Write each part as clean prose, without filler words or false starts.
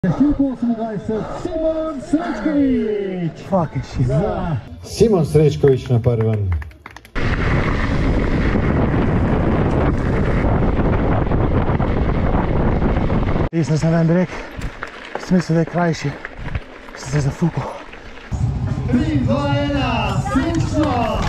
Simon Srečković! Fucking shit. Simon Srečković na prvem. Jaz sem ven breg, smisel, da je krajši, sem se zafukal. 3, 2, 1, slično!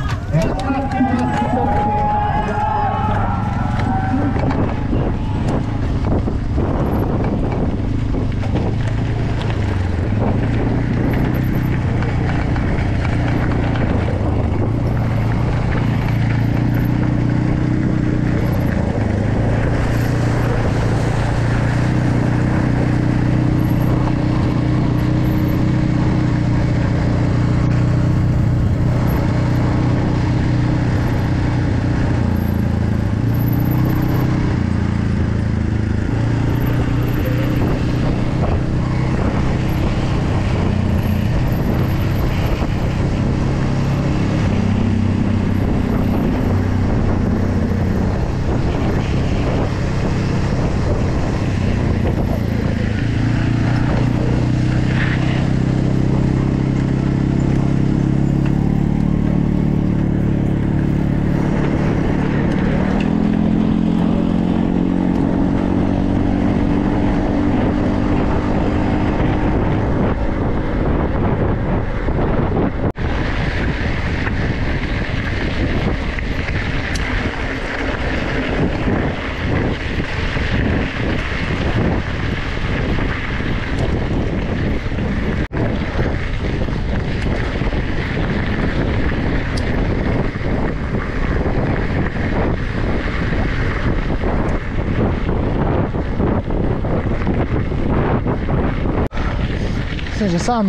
Sem že sam,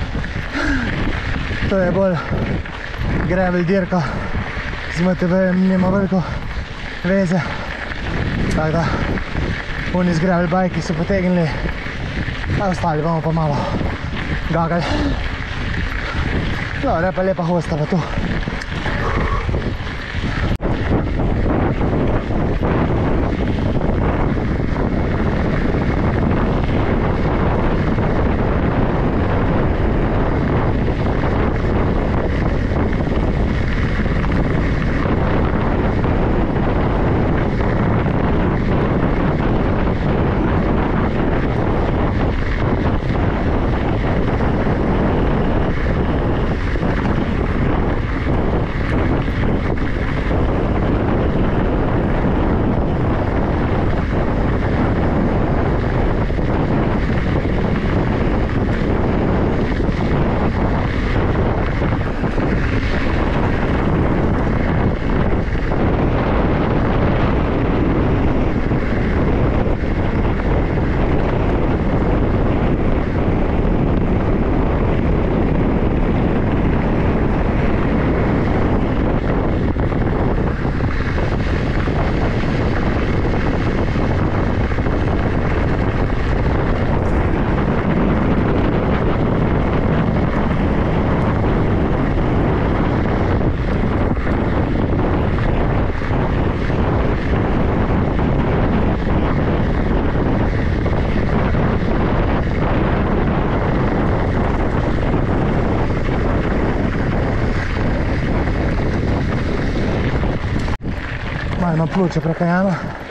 to je bolj gravel dirka, z MTB-jem nima veliko veze, tako da oni z gravel bajki so potegnili, a ostali bomo pa malo gagali. No, je pa lepa hosta pa tu. Imam pljuča prekajano.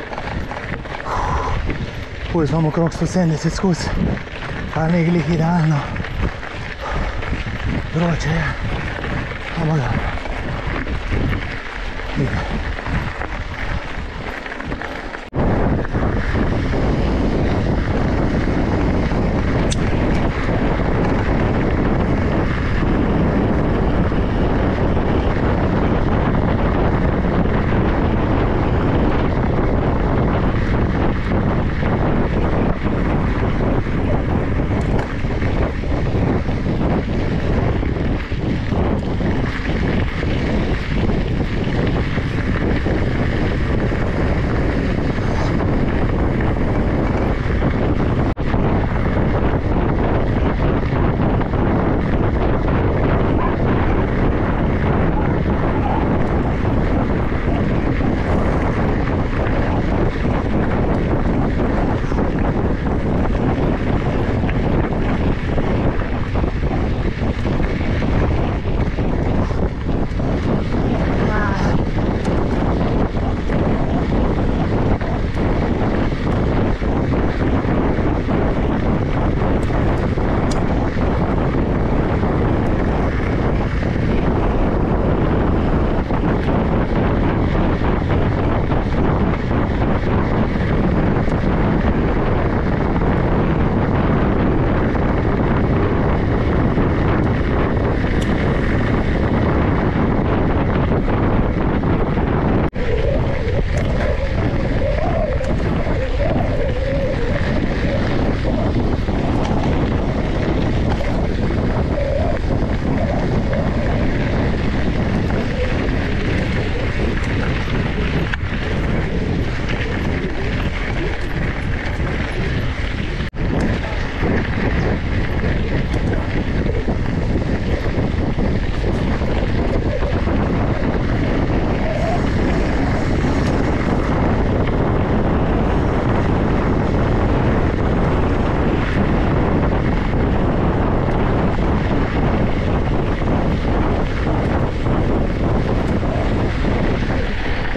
Pulj smo okrog 170 skozi, pa ne glih idealno. Vroče je, ampak dobro.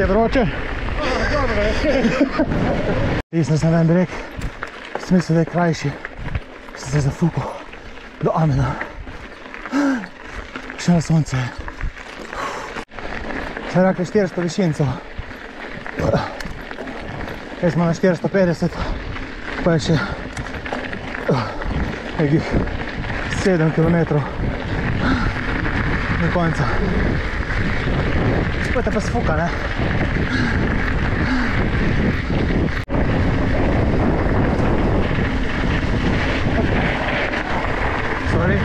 vroče? Dobro je. Jaz sem en breg, sem mislil, da je krajši. Sem se zafukal do amena. Še na sonce. Sem rekli 400 višincev. Jaz smo na 450, pa je še nekih 7 km do konca. Spojte pa sfuka, ne? Sorry.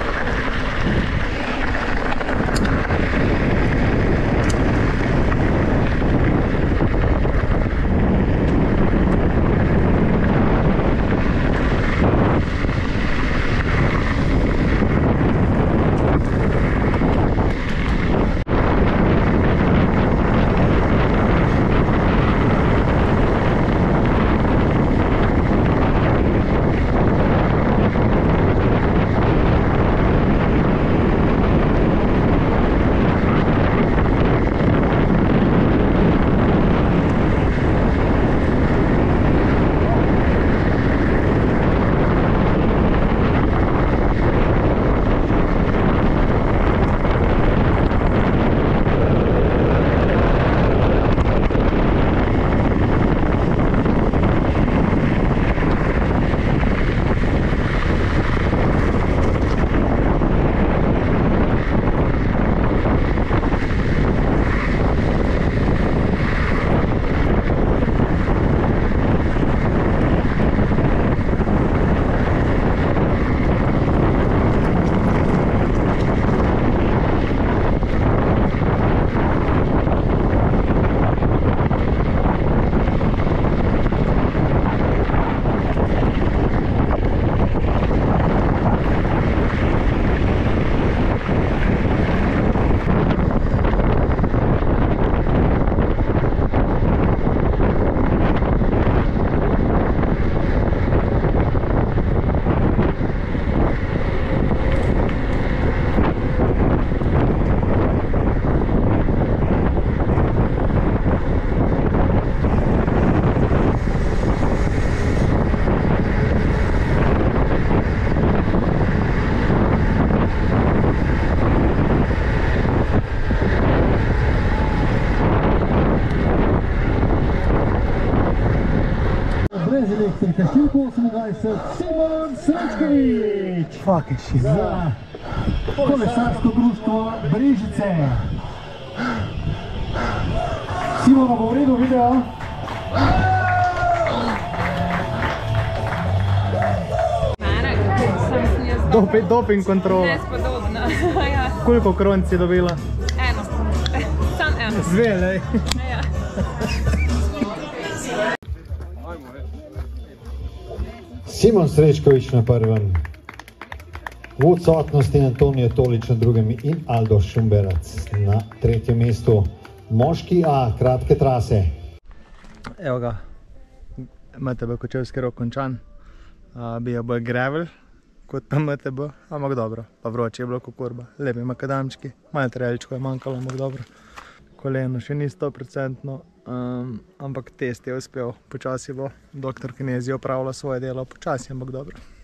Brez elektrike, 428, Simon Srečkovič. Fucking shit. Za kolesarsko društvo Brežice. Simona bo v redu video. Doping kontrola. Nespodobno. Ja. Koliko kron si dobila? Eno. Sam eno. Dve, lej. Ja. Simon Srečkovič na prvem. V odsotnosti Antonijo Tolič na drugem in Aldo Šumberac na tretjem mestu. Moški A, kratke trase. Evo ga, MTB Kočevski rok končan. Bi je bolj gravel kot pa MTB, ampak dobro. Pa vroče je bilo kot kurba. Lepi makadamčki, malo trailčko je manjkalo, ampak dobro. Koleno še ni 100%, ampak test je uspel. Počasi bo doktor Kinezi opravila svoje delo, počasi, ampak dobro.